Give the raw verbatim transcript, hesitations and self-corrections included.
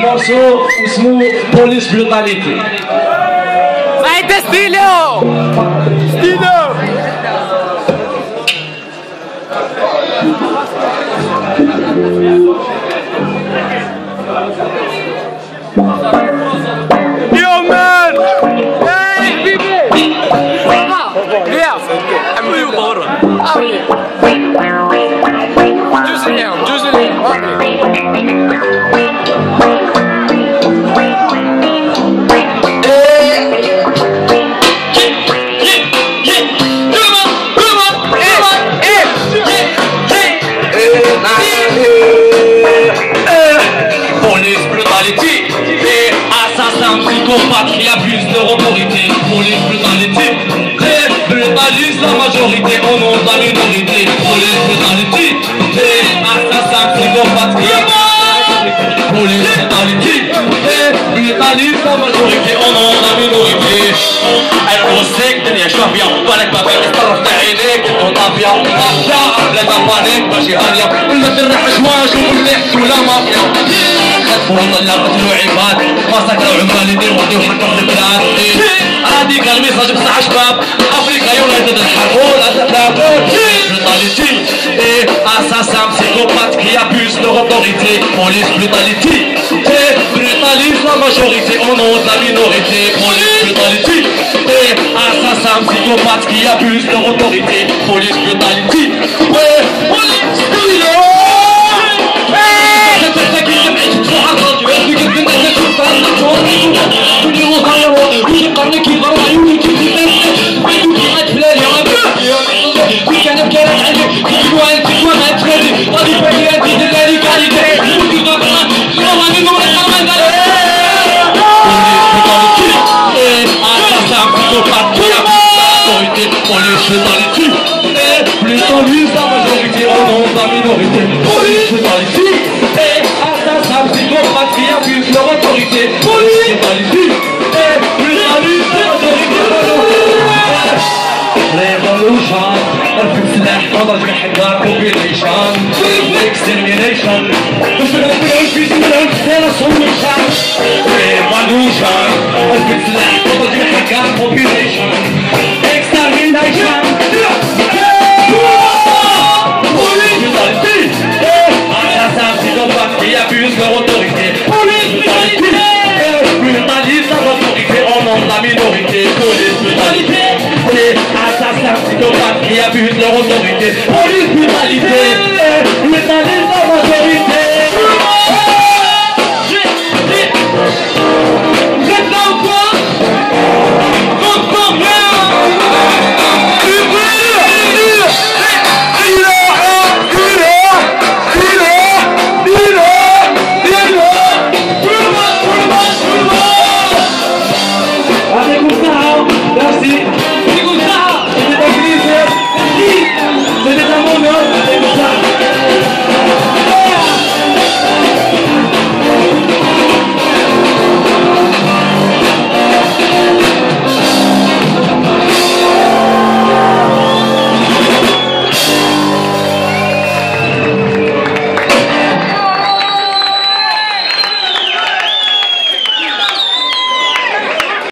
morceau اسمه Police Brutality. Saite ستيلو ستيلو Yo man! Hey baby! Viens! Ambiu برا. جوز اليوم جوز اليوم. Police brutality, les assassins psychopathes qui abusent de leur autorité. Police brutality, les brutalisent la majorité au nom de la minorité. Police brutality, les assassins psychopathes qui abusent de leur autorité. Police brutality, les brutalisent la majorité au nom de la minorité. انا وسيك الدنيا شافيه بالك ما بين الطرف تاع عينيك وطافيه طافيه بلا طفانيك ماشي هانيه ولا تريح شواش ومليح ولا مافيا خطفوا طلع قتلوا عباد ما سكروا عمال يديروا وديو حكم البلاد هذيك الميساج بصح شباب افريقيا يونايتد الحربون التدابون brutality et assassin psychopathe qui abuse leur autorité police brutality et brutalise la majorité au nom de la minorité police brutality et assassin psychopathe qui abuse leur autorité police brutality ouais police brutality Police brutality, et brutalise la majorité au nom de la minorité. Police brutality, et assassin psychopathe qui abuse leur autorité. Police brutality, et brutalise la majorité au nom de la Revolution, ارفع سلاح فضل بحقها population. Extermination, تشتغل بالعنف تشتغل بسيرة solution. Revolution, ارفع سلاح فضل بحقها population. Extermination. Police brutality, assassin psychopathe qui abuse leur autorité. Police brutality, brutalise la majorité au nom de la minorité. Police brutality, assassin psychopathe qui abuse leur autorité. Police brutalité.